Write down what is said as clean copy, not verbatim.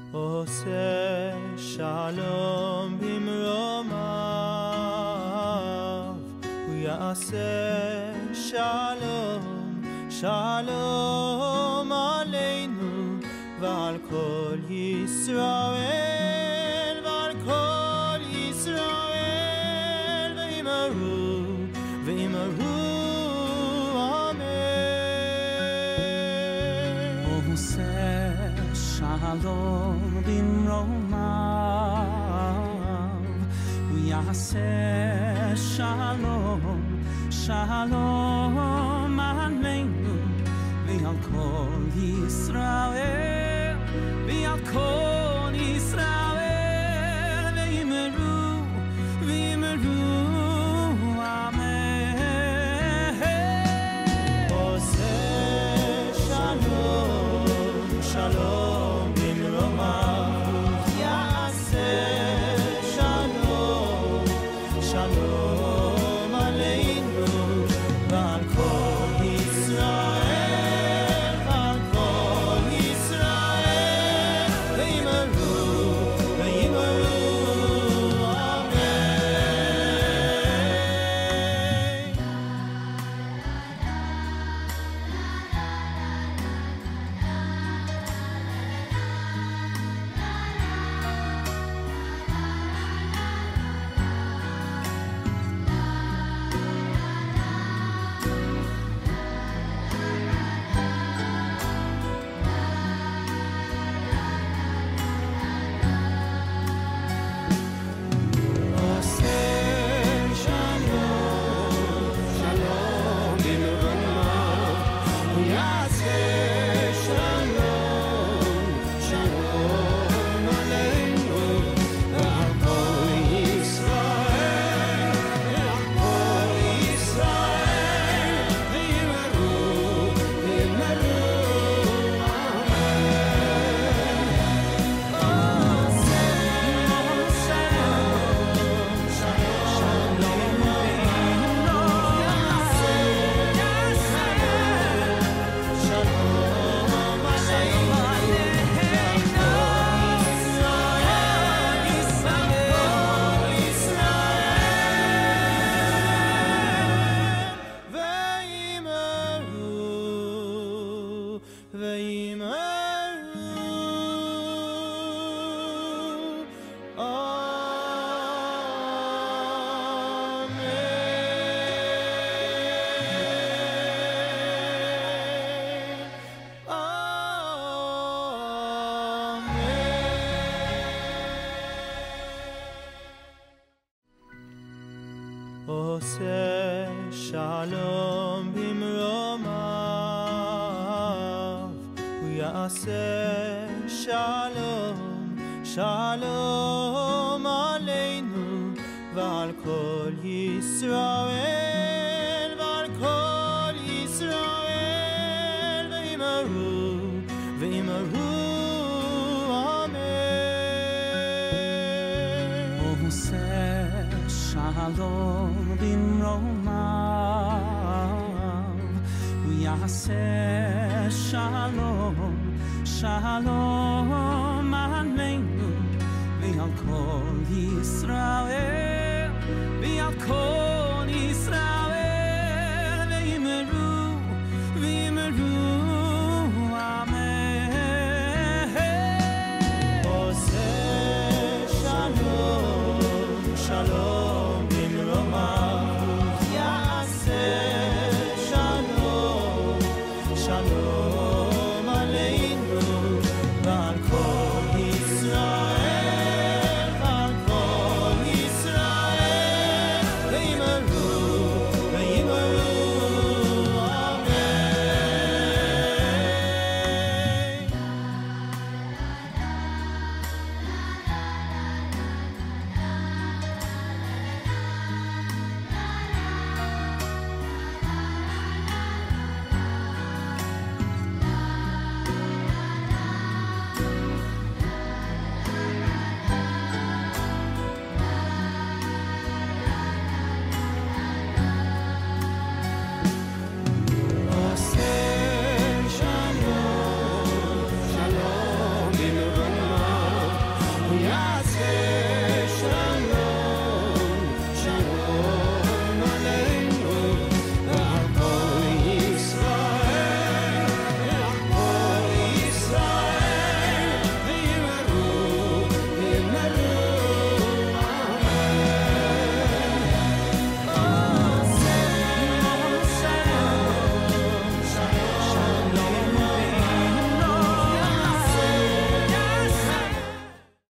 עושה שלום במרומיו, הוא יעשה שלום, שלום עלינו ועל כל ישראל, ועל כל ישראל, ואמרו, ואמרו אמן. הוא עושה שלום במרומיו, הוא יעשה שלום, שלום עלינו ועל כל ישראל, ועל כל ישראל, ואמרו, ואמרו אמן. עושה שלום, שלום במרומיו, יעשה שלום, שלום עלינו ועל כל ישראל, ועל כל ישראל, ואמרו, ואמרו עושה שלום במרומיו, הוא יעשה שלום, שלום עלינו ועל כל ישראל, ועל כל ישראל, ואמרו, ואמרו אמן. הוא עושה שלום במרומיו, הוא יעשה שלום, שלום עלינו ועל כל ישראל, ועל כל